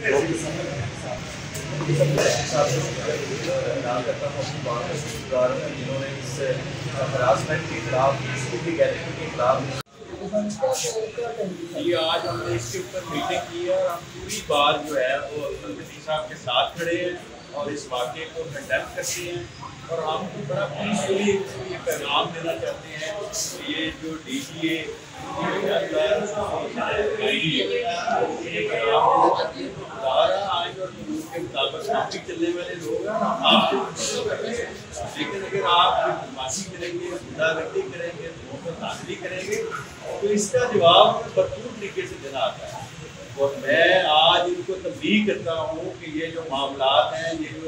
जिन्होंने इस हरासमेंट के खिलाफ, लीगैलिटी के खिलाफ, ये आज हमने इसके ऊपर मीटिंग की है और हम पूरी बात जो है वो मंत्री साहब के साथ खड़े हैं और इस वाक़े को कंडेम करते हैं और हम बड़ा पीसफुली ये पैगाम देना चाहते हैं कि ये जो DTA चलने वाले लोग हैं आपको, लेकिन अगर आप बदमाशी करेंगे, गुंडागर्दी करेंगे, धांधली करेंगे तो इसका जवाब भरपूर तरीके से देना आता है। और मैं आज इनको तंबीह करता हूँ कि ये जो मामलात हैं, ये जो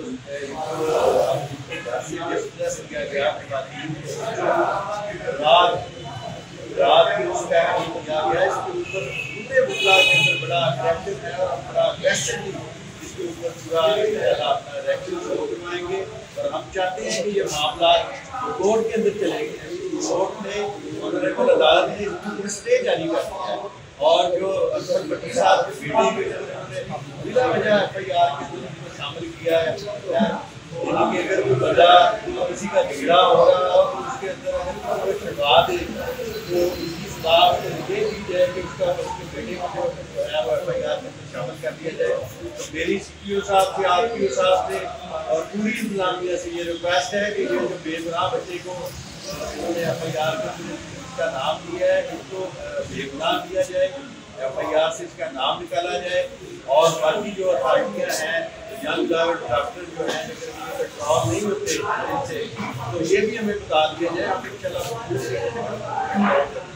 रात को उस टाइम किया गया, इसके ऊपर पूरे मुद्दा के अंदर बड़ा अग्रेसिव है और बड़ा अग्रेसिवली इसके ऊपर पूरा अपना रिएक्शन शुरू करवाएंगे। और हम चाहते हैं कि ये मामला कोर्ट के अंदर चलेंगे। कोर्ट ने ऑनरेबल अदालत ने इसके ऊपर स्टे जारी कर दिया है और जो अकबर भट्टी साहब की बेटी ने बिना वजह FIR के अंदर शामिल किया है, यानी अगर कोई वजह किसी का झगड़ा हो रहा है और उसके अंदर अगर कोई छुड़वा दे तो इसकी सलाह ये दी जाए कि उसका उसके बेटे को जो है वो FIR में शामिल कर दिया जाए। तो मेरी CPO साहब से, RPO साहब से और पूरी इंतजामिया से ये रिक्वेस्ट है कि ये जो बेगुनाह बच्चे को उन्होंने FIR का नाम दिया है, इसको बेगुनाह दिया जाए, FIR से इसका नाम निकाला जाए और बाकी जो अथॉरिटियाँ हैं, यंग डॉक्टर जो हैं, अगर कंट्रोल नहीं होते इनसे तो ये भी हमें बता दिया जाए। हम इंशाल्लाह